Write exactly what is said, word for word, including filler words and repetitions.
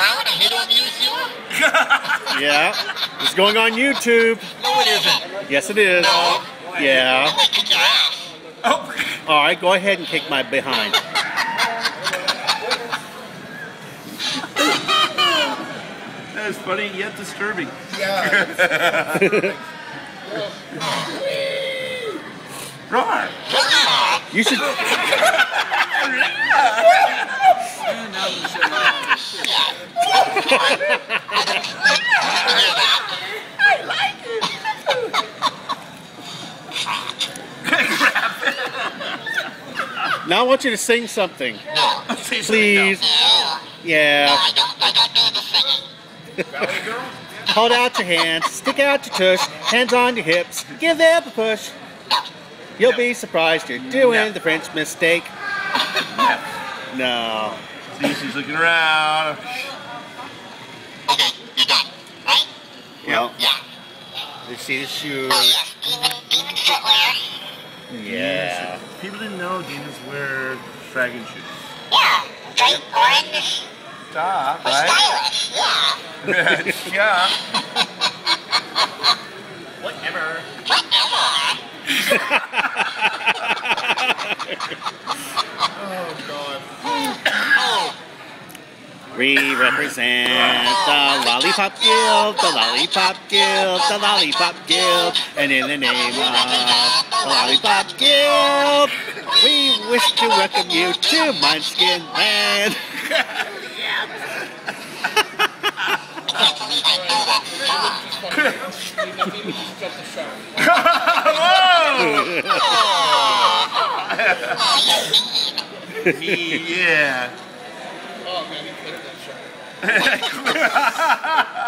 around and hit on museum? Yeah, it's going on YouTube. No, it isn't. Yes, it is. No. Yeah. I'm gonna kick your ass. Oh. All right, go ahead and kick my behind. That is funny yet disturbing. Yeah. Roar. You should. I like it. Now I want you to sing something. No. Please. No. Yeah. No, I don't, I don't do the singing. Hold out your hands, stick out your tush, hands on your hips, give them a push. You'll be surprised you're doing the French mistake. No. See, she's looking around. Okay, you're done, right? Well, Yeah. you see the shoes. Oh, yes. Demon, demon footwear. Yeah. People didn't know demons wear dragon shoes. Yeah. Straight orange. Stop, Or right? stylish. Yeah. Yeah. Whatever. Whatever. Oh, God. Oh. We represent the Lollipop Guild, the Lollipop Guild, the Lollipop Guild, and in the name of the Lollipop Guild, we wish to welcome you to Munchkin Land. Yeah. Oh, man, he put it in the show.